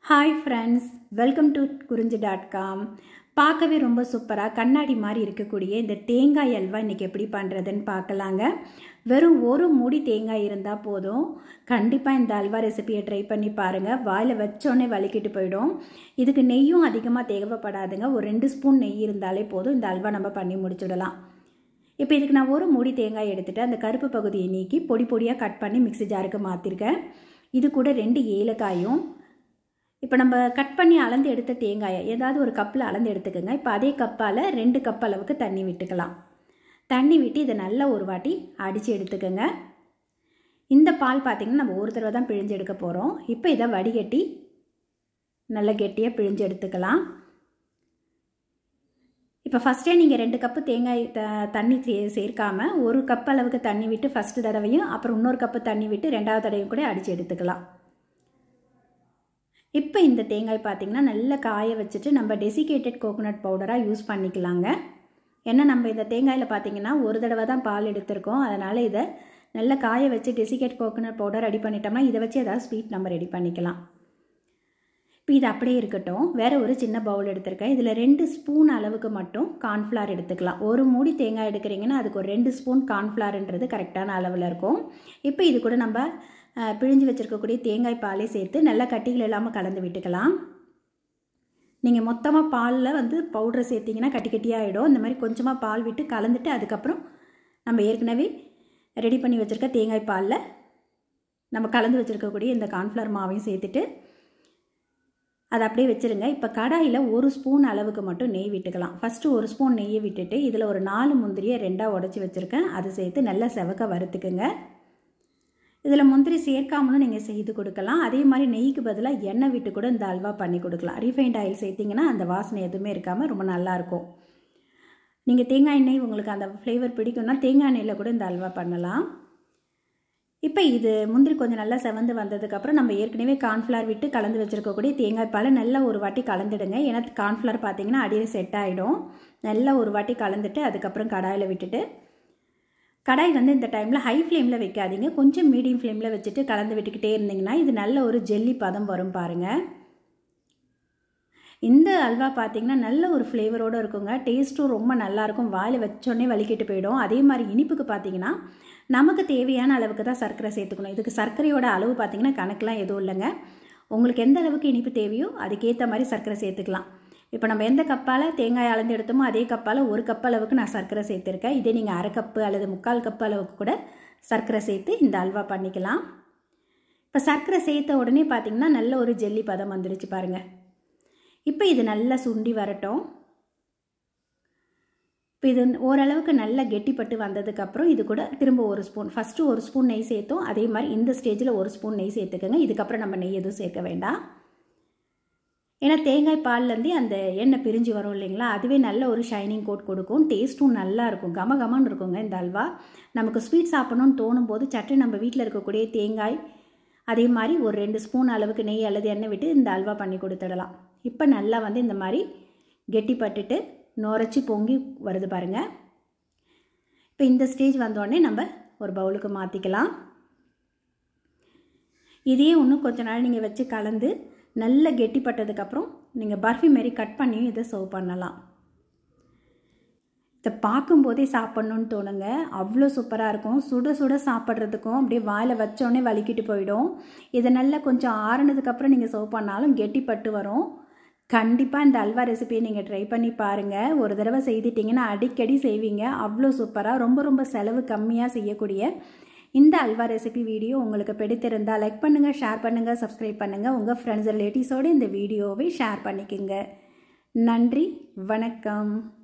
Hi friends, welcome to குறிஞ்சி.com. பார்க்கவே ரொம்ப சூப்பராக கண்ணாடி மாதிரி இருக்கக்கூடிய இந்த தேங்காய் அல்வா இன்றைக்கி எப்படி பண்ணுறதுன்னு பார்க்கலாங்க. வெறும் ஒரு மூடி தேங்காய் இருந்தால் போதும். கண்டிப்பாக இந்த அல்வா ரெசிபியை ட்ரை பண்ணி பாருங்கள். வாயில் வச்சோடனே வலிக்கிட்டு போயிடும். இதுக்கு நெய்யும் அதிகமாக தேவைப்படாதுங்க. ஒரு 2 ஸ்பூன் நெய் இருந்தாலே போதும். இந்த அல்வா நம்ம பண்ணி முடிச்சுடலாம். இப்போ இதுக்கு நான் ஒரு மூடி தேங்காய் எடுத்துகிட்டு அந்த கருப்பு பகுதியை நீக்கி பொடி பொடியாக கட் பண்ணி மிக்ஸி ஜாருக்கு மாற்றிருக்கேன். இது கூட 2 ஏலக்காயும், இப்போ நம்ம கட் பண்ணி அளந்து எடுத்த தேங்காயை ஏதாவது ஒரு கப்பில் அளந்து எடுத்துக்கோங்க. இப்போ அதே கப்பால் 2 கப் அளவுக்கு தண்ணி விட்டுக்கலாம். தண்ணி விட்டு இதை நல்லா ஒரு வாட்டி அடித்து எடுத்துக்கோங்க. இந்த பால் பார்த்திங்கன்னா நம்ம ஒரு தடவை தான் பிழிஞ்சு எடுக்க போகிறோம். இப்போ இதை வடிகட்டி நல்லா கெட்டியாக பிழிஞ்சு எடுத்துக்கலாம். இப்போ ஃபஸ்ட்டே நீங்கள் 2 கப்பு தேங்காய் தண்ணி சேர்க்காமல் 1 கப் அளவுக்கு தண்ணி விட்டு ஃபஸ்ட்டு தடவையும் அப்புறம் இன்னொரு கப்பு தண்ணி விட்டு 2வது தடவையும் கூட அடித்து எடுத்துக்கலாம். இப்போ இந்த தேங்காய் பார்த்திங்கன்னா நல்லா காய வச்சுட்டு நம்ம டெசிகேட்டட் கோகோனட் பவுடராக யூஸ் பண்ணிக்கலாங்க. ஏன்னா நம்ம இந்த தேங்காயில் பார்த்திங்கன்னா ஒரு தடவை தான் பால் எடுத்திருக்கோம். அதனால் இதை நல்லா காய வச்சு டெசிகேட் கோகோனட் பவுடர் ரெடி பண்ணிட்டோம்னா இதை வச்சு ஏதாவது ஸ்வீட் நம்ம ரெடி பண்ணிக்கலாம். இப்போ இது அப்படியே இருக்கட்டும். வேறு ஒரு சின்ன பவுல் எடுத்திருக்கேன். இதில் 2 ஸ்பூன் அளவுக்கு மட்டும் கார்ன்ஃப்ளவர் எடுத்துக்கலாம். ஒரு மூடி தேங்காய் எடுக்கிறீங்கன்னா அதுக்கு ஒரு 2 ஸ்பூன் கார்ன்ஃப்ளவர்ன்றது கரெக்டான அளவில் இருக்கும். இப்போ இது கூட நம்ம பிழிஞ்சு வச்சுருக்கக்கூடிய தேங்காய் பாலை சேர்த்து நல்லா கட்டிகள் இல்லாமல் கலந்து விட்டுக்கலாம். நீங்கள் மொத்தமாக பாலில் பவுடரை சேர்த்திங்கன்னா கட்டி கட்டியாக ஆகிடும். இந்த மாதிரி கொஞ்சமாக பால் விட்டு கலந்துட்டு அதுக்கப்புறம் நம்ம ஏற்கனவே ரெடி பண்ணி வச்சுருக்க தேங்காய் பாலில் நம்ம கலந்து வச்சுருக்கக்கூடிய இந்த கார்ன்ஃப்ளவர் மாவையும் சேர்த்துட்டு அதை அப்படியே வச்சுருங்க. இப்போ கடாயில் 1 ஸ்பூன் அளவுக்கு மட்டும் நெய் விட்டுக்கலாம். ஃபஸ்ட்டு 1 ஸ்பூன் நெய்யை விட்டுட்டு இதில் ஒரு 4 முந்திரியை 2ஆக உடச்சி வச்சுருக்கேன். அதை சேர்த்து நல்லா செவக்க வறுத்துக்குங்க. இதில் முந்திரி சேர்க்காமலும் நீங்கள் செய்து கொடுக்கலாம். அதே மாதிரி நெய்க்கு பதிலாக எண்ணெய் விட்டு கூட இந்த அல்வா பண்ணி கொடுக்கலாம். ரீஃபைண்ட் ஆயில் சேர்த்திங்கன்னா அந்த வாசனை எதுவுமே இருக்காமல் ரொம்ப நல்லாயிருக்கும். நீங்கள் தேங்காய் எண்ணெய் உங்களுக்கு அந்த ஃப்ளேவர் பிடிக்கும்னா தேங்காய் எண்ணெயில் கூட இந்த அல்வா பண்ணலாம். இப்போ இது முந்திரி கொஞ்சம் நல்லா செவந்து வந்ததுக்கப்புறம் நம்ம ஏற்கனவே கார்ன்ஃப்ளவர் விட்டு கலந்து வச்சுருக்கக்கூடிய தேங்காய் பாலை நல்லா ஒரு வாட்டி கலந்துடுங்க. ஏன்னா கார்ன்ஃப்ளவர் பார்த்திங்கன்னா அடியில் செட் ஆகிடும். நல்லா ஒரு வாட்டி கலந்துட்டு அதுக்கப்புறம் கடாயில் விட்டுட்டு கடாய் இந்த டைமில் ஹை ஃப்ளேமில் வைக்காதீங்க. கொஞ்சம் மீடியம் ஃப்ளேமில் வச்சுட்டு கலந்து விட்டுக்கிட்டே இருந்தீங்கன்னா இது நல்ல ஒரு ஜெல்லி பதம் வரும் பாருங்கள். இந்த அல்வா பார்த்திங்கன்னா நல்ல ஒரு ஃப்ளேவரோடு இருக்குங்க. டேஸ்ட்டும் ரொம்ப நல்லாயிருக்கும். வாயில் வச்சோடனே வலிக்கிட்டு போயிடும். அதே மாதிரி இனிப்புக்கு பார்த்திங்கன்னா நமக்கு தேவையான அளவுக்கு தான் சர்க்கரை சேர்த்துக்கணும். இதுக்கு சர்க்கரையோட அளவு பார்த்திங்கன்னா கணக்கெலாம் எதுவும் இல்லைங்க. உங்களுக்கு எந்த அளவுக்கு இனிப்பு தேவையோ அதுக்கேற்ற மாதிரி சர்க்கரை சேர்த்துக்கலாம். இப்போ நம்ம எந்த கப்பால் தேங்காய் அளந்து எடுத்தோமோ அதே கப்பால் 1 கப் அளவுக்கு நான் சர்க்கரை சேர்த்துருக்கேன். இதே நீங்கள் அரை கப்பு அல்லது 3/4 கப் அளவுக்கு கூட சர்க்கரை சேர்த்து இந்த அல்வா பண்ணிக்கலாம். இப்போ சர்க்கரை சேர்த்த உடனே பார்த்திங்கன்னா நல்ல ஒரு ஜெல்லி பதம் வந்துடுச்சு பாருங்கள். இப்போ இது நல்லா சுண்டி வரட்டும். இப்போ இது ஓரளவுக்கு நல்லா கெட்டிப்பட்டு வந்ததுக்கப்புறம் இது கூட திரும்ப 1 ஸ்பூன் ஃபஸ்ட்டு 1 ஸ்பூன் நெய் சேர்த்தோம். அதே மாதிரி இந்த ஸ்டேஜில் 1 ஸ்பூன் நெய் சேர்த்துக்கோங்க. இதுக்கப்புறம் நம்ம நெய் எதுவும் சேர்க்க வேண்டாம். ஏன்னா தேங்காய் பால்லேருந்தே அந்த எண்ணெய் பிரிஞ்சு வரும் இல்லைங்களா, அதுவே நல்ல ஒரு ஷைனிங் கோட் கொடுக்கும். டேஸ்ட்டும் நல்லா இருக்கும். கமகமன்னு இருக்குங்க இந்த அல்வா. நமக்கு ஸ்வீட் சாப்பிட்ணுன்னு தோணும் போது சட்டு நம்ம வீட்டில் இருக்கக்கூடிய தேங்காய் அதே மாதிரி ஒரு 2 ஸ்பூன் அளவுக்கு நெய் அல்லது எண்ணெய் விட்டு இந்த அல்வா பண்ணி கொடுத்துடலாம். இப்போ நல்லா இந்த மாதிரி கெட்டிப்பட்டுட்டு நுரைச்சி பொங்கி வருது பாருங்கள். இப்போ இந்த ஸ்டேஜ் வந்தோடனே நம்ம ஒரு பவுலுக்கு மாற்றிக்கலாம். இதையே இன்னும் கொஞ்ச நாள் நீங்கள் வச்சு கலந்து நல்லா கெட்டிப்பட்டதுக்கப்புறம் நீங்கள் பர்ஃபி மாரி கட் பண்ணியும் இதை சர்வ் பண்ணலாம். இதை பார்க்கும்போதே சாப்பிட்ணுன்னு தோணுங்க. அவ்வளோ சூப்பராக இருக்கும். சுட சுட சாப்பிட்றதுக்கும் அப்படியே வாயில் வச்சோடனே வலிக்கிட்டு போயிடும். இதை நல்லா கொஞ்சம் ஆறுனதுக்கப்புறம் நீங்கள் சர்வ் பண்ணாலும் கெட்டிப்பட்டு வரும். கண்டிப்பாக இந்த அல்வா ரெசிபியை நீங்கள் ட்ரை பண்ணி பாருங்கள். ஒரு தடவை செய்துட்டிங்கன்னா அடிக்கடி செய்வீங்க. அவ்வளோ சூப்பராக ரொம்ப ரொம்ப செலவு கம்மியாக செய்யக்கூடிய இந்த அல்வா ரெசிபி வீடியோ உங்களுக்கு பிடித்திருந்தால் லைக் பண்ணுங்கள், ஷேர் பண்ணுங்கள், சப்ஸ்கிரைப் பண்ணுங்கள். உங்கள் ஃப்ரெண்ட்ஸ் ரிலேட்டிவ்ஸோடு இந்த வீடியோவை ஷேர் பண்ணிக்கோங்க. நன்றி, வணக்கம்.